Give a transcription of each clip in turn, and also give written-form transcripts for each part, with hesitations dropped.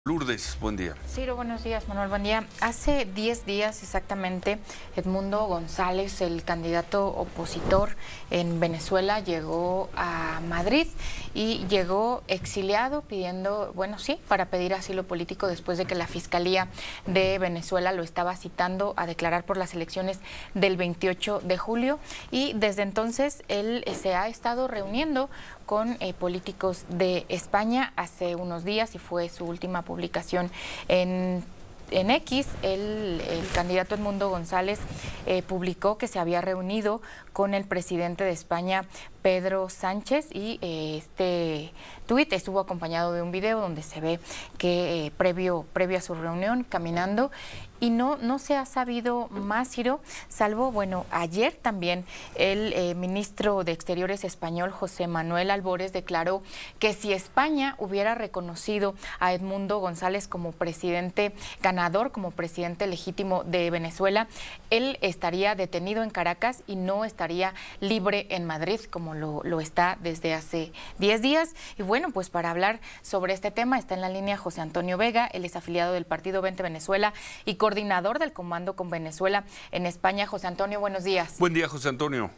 Lourdes, buen día. Ciro, buenos días, Manuel, buen día. Hace 10 días exactamente, Edmundo González, el candidato opositor en Venezuela, llegó a Madrid y llegó exiliado pidiendo, para pedir asilo político después de que la Fiscalía de Venezuela lo estaba citando a declarar por las elecciones del 28 de julio y desde entonces él se ha estado reuniendo con políticos de España hace unos días y fue su última publicación en X. El candidato Edmundo González publicó que se había reunido con el presidente de España, Pedro Sánchez, y este tuit estuvo acompañado de un video donde se ve que previo a su reunión caminando, y no se ha sabido más, Ciro, salvo, ayer también el ministro de Exteriores español, José Manuel Albores, declaró que si España hubiera reconocido a Edmundo González como presidente ganador, como presidente legítimo de Venezuela, él estaría detenido en Caracas y no estaría libre en Madrid, como lo está desde hace 10 días. Y pues para hablar sobre este tema está en la línea José Antonio Vega. Él es afiliado del partido Vente Venezuela y coordinador del Comando con Venezuela en España. José Antonio, buenos días. Buen día, José Antonio.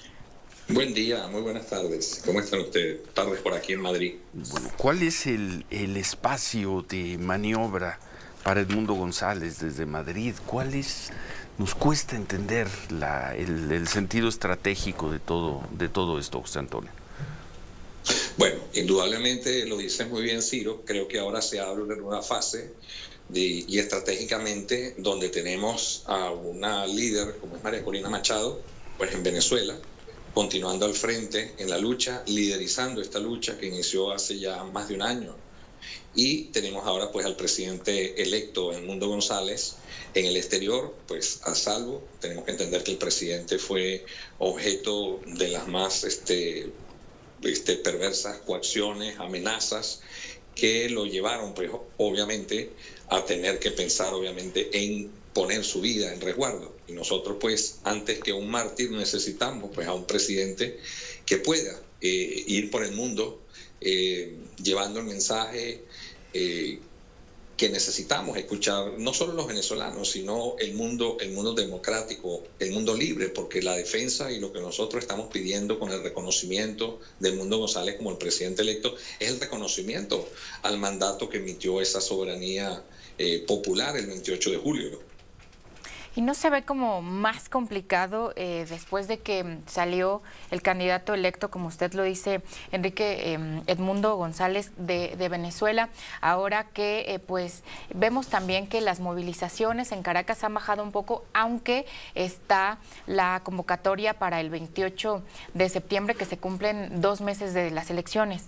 Buen día, muy buenas tardes. ¿Cómo están ustedes? Tardes por aquí en Madrid. Bueno, ¿cuál es el espacio de maniobra para Edmundo González desde Madrid? Nos cuesta entender el sentido estratégico de todo esto, José Antonio. Bueno, indudablemente lo dices muy bien, Ciro. Creo que ahora se abre una nueva fase y estratégicamente donde tenemos a una líder como es María Corina Machado, pues en Venezuela, continuando al frente en la lucha, liderizando esta lucha que inició hace ya más de un año. Y tenemos ahora pues al presidente electo Edmundo González en el exterior, pues a salvo. Tenemos que entender que el presidente fue objeto de las más perversas coacciones, amenazas que lo llevaron pues obviamente a tener que pensar obviamente en poner su vida en resguardo. Y nosotros pues antes que un mártir necesitamos pues a un presidente que pueda ir por el mundo llevando el mensaje que necesitamos escuchar, no solo los venezolanos, sino el mundo democrático, el mundo libre, porque la defensa y lo que nosotros estamos pidiendo con el reconocimiento de Edmundo González como el presidente electo es el reconocimiento al mandato que emitió esa soberanía popular el 28 de julio. ¿Y no se ve como más complicado después de que salió el candidato electo, como usted lo dice, Edmundo González de Venezuela, ahora que pues vemos también que las movilizaciones en Caracas han bajado un poco, aunque está la convocatoria para el 28 de septiembre, que se cumplen 2 meses de las elecciones?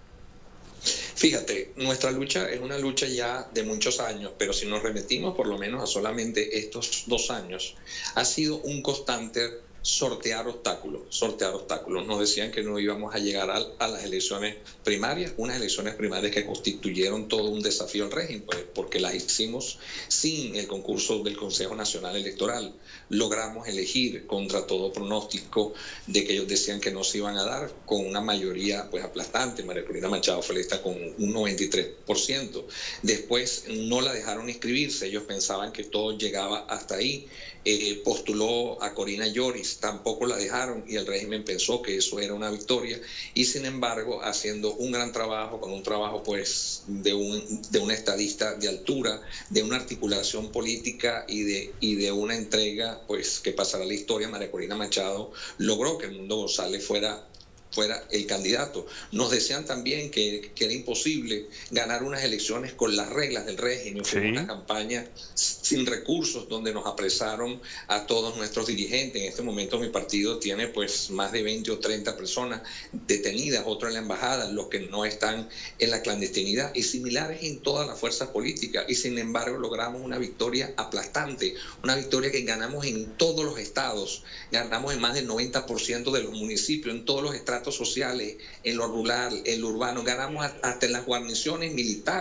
Fíjate, nuestra lucha es una lucha ya de muchos años, pero si nos remitimos por lo menos a solamente estos 2 años, ha sido un constante sortear obstáculos. Nos decían que no íbamos a llegar a las elecciones primarias, unas elecciones primarias que constituyeron todo un desafío al régimen, pues, porque las hicimos sin el concurso del Consejo Nacional Electoral. Logramos elegir contra todo pronóstico de que ellos decían que no se iban a dar, con una mayoría pues aplastante. María Corina Machado fue electa con un 93%. Después no la dejaron inscribirse, ellos pensaban que todo llegaba hasta ahí. Postuló a Corina Lloris, tampoco la dejaron y el régimen pensó que eso era una victoria, y sin embargo haciendo un gran trabajo, con un trabajo pues de un estadista de altura, de una articulación política y de una entrega pues que pasará a la historia, María Corina Machado logró que Edmundo González fuera el candidato. Nos decían también que era imposible ganar unas elecciones con las reglas del régimen. Fue una campaña sin recursos donde nos apresaron a todos nuestros dirigentes. En este momento mi partido tiene pues más de 20 o 30 personas detenidas, otros en la embajada, los que no están en la clandestinidad, y similares en todas las fuerzas políticas, y sin embargo logramos una victoria aplastante, una victoria que ganamos en todos los estados, ganamos en más del 90% de los municipios, en todos los estratos sociales, en lo rural, en lo urbano, ganamos hasta en las guarniciones militares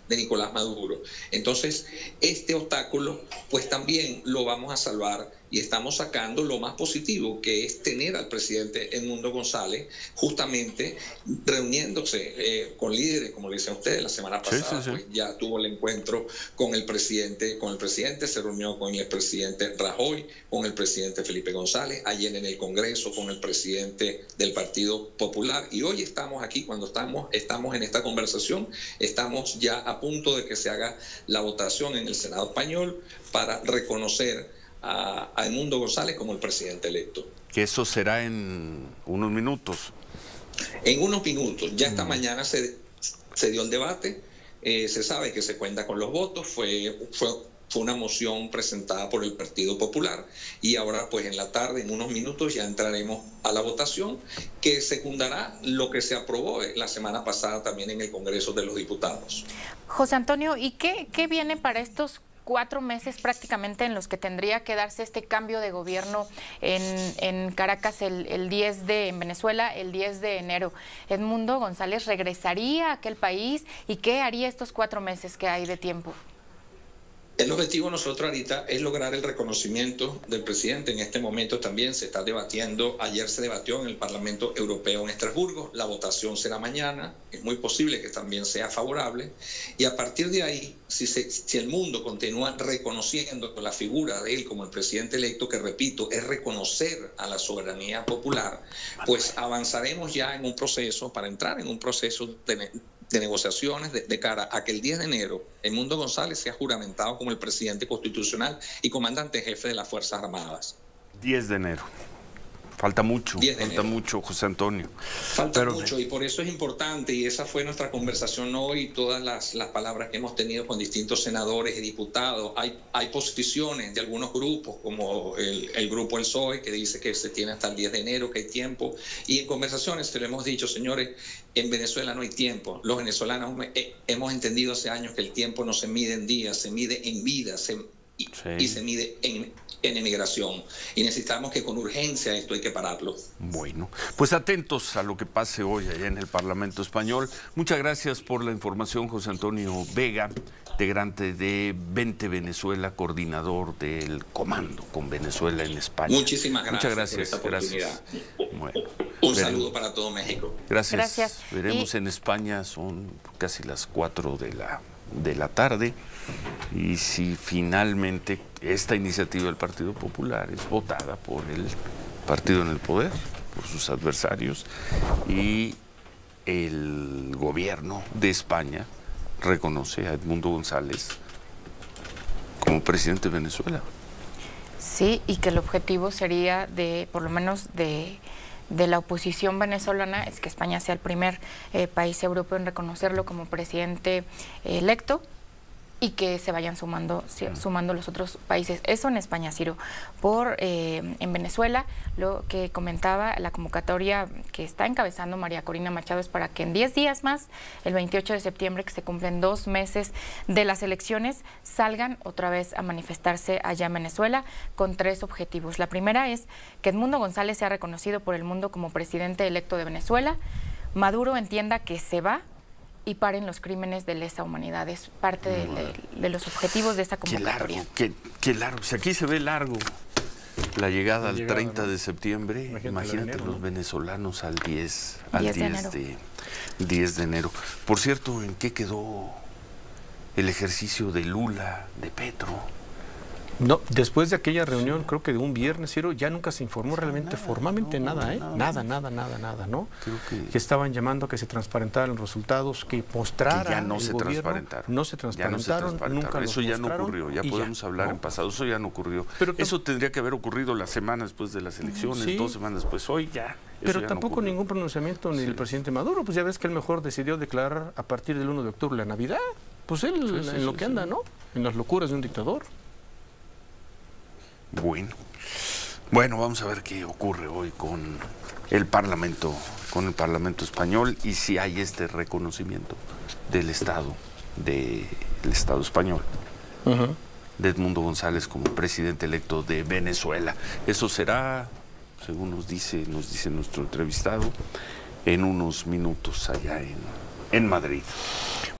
de Nicolás Maduro. Entonces, este obstáculo, pues también lo vamos a salvar y estamos sacando lo más positivo, que es tener al presidente Edmundo González justamente reuniéndose con líderes, como le decían ustedes, la semana pasada. Sí. Pues ya tuvo el encuentro con el presidente, se reunió con el expresidente Rajoy, con el presidente Felipe González, ayer en el Congreso con el presidente del Partido Popular, y hoy estamos aquí, cuando estamos en esta conversación, estamos ya a punto de que se haga la votación en el Senado español para reconocer a Edmundo González como el presidente electo. Que eso será en unos minutos. En unos minutos. Ya esta mañana se dio el debate. Se sabe que se cuenta con los votos. Fue una moción presentada por el Partido Popular. Y ahora, pues en la tarde, en unos minutos, ya entraremos a la votación, que secundará lo que se aprobó la semana pasada también en el Congreso de los Diputados. José Antonio, ¿y qué viene para estos 4 meses prácticamente en los que tendría que darse este cambio de gobierno en Caracas el 10 en Venezuela, el 10 de enero? ¿Edmundo González regresaría a aquel país y qué haría estos 4 meses que hay de tiempo? El objetivo de nosotros ahorita es lograr el reconocimiento del presidente. En este momento también se está debatiendo, ayer se debatió en el Parlamento Europeo en Estrasburgo, la votación será mañana, es muy posible que también sea favorable, y a partir de ahí, si el mundo continúa reconociendo la figura de él como el presidente electo, que repito, es reconocer a la soberanía popular, pues avanzaremos ya en un proceso, para entrar en un proceso de negociaciones de cara a que el 10 de enero Edmundo González sea juramentado como el presidente constitucional y comandante jefe de las Fuerzas Armadas. 10 de enero. Falta mucho, José Antonio. Falta mucho, y por eso es importante, y esa fue nuestra conversación hoy, todas las palabras que hemos tenido con distintos senadores y diputados. Hay posiciones de algunos grupos, como el grupo El PSOE, que dice que se tiene hasta el 10 de enero, que hay tiempo, y en conversaciones se lo hemos dicho, señores, en Venezuela no hay tiempo. Los venezolanos hemos entendido hace años que el tiempo no se mide en días, se mide en vidas, y se mide en emigración, y necesitamos que con urgencia esto hay que pararlo. Bueno, pues atentos a lo que pase hoy allá en el Parlamento Español. Muchas gracias por la información, José Antonio Vega, integrante de Vente Venezuela, coordinador del Comando con Venezuela en España. Muchísimas gracias. Muchas gracias por esta oportunidad. Bueno, un saludo para todo México. Gracias. Veremos en España, son casi las 4 de la tarde, y si finalmente esta iniciativa del Partido Popular es votada por el partido en el poder, por sus adversarios, y el gobierno de España reconoce a Edmundo González como presidente de Venezuela. Sí, y que el objetivo sería por lo menos de la oposición venezolana, es que España sea el primer país europeo en reconocerlo como presidente electo, y que se vayan sumando los otros países. Eso en España, Ciro. En Venezuela, lo que comentaba, la convocatoria que está encabezando María Corina Machado es para que en 10 días más, el 28 de septiembre, que se cumplen 2 meses de las elecciones, salgan otra vez a manifestarse allá en Venezuela con 3 objetivos. La primera es que Edmundo González sea reconocido por el mundo como presidente electo de Venezuela, Maduro entienda que se va y paren los crímenes de lesa humanidad. Es parte de los objetivos de esta convocatoria. Qué largo. Si aquí se ve largo la llegada al 30 de septiembre, imagínate los venezolanos al 10 de enero. Por cierto, ¿en qué quedó el ejercicio de Lula, de Petro? No, después de aquella reunión, creo que de un viernes, Ciro, ya nunca se informó realmente formalmente nada, Nada, ¿no? Creo que estaban llamando a que se transparentaran los resultados, que mostraran que ya no se transparentaron. No se transparentaron, nunca eso ya no ocurrió, ya podemos hablar en pasado, eso ya no ocurrió. Pero eso tendría que haber ocurrido la semana después de las elecciones, 2 semanas después, hoy ya. Pero tampoco ningún pronunciamiento ni del presidente Maduro, pues ya ves que él mejor decidió declarar a partir del 1 de octubre la Navidad, pues él en lo que anda, ¿no? En las locuras de un dictador. Bueno, vamos a ver qué ocurre hoy con el Parlamento español, y si hay este reconocimiento del Estado español, de Edmundo González como presidente electo de Venezuela. Eso será, según nos dice nuestro entrevistado, en unos minutos allá en Madrid.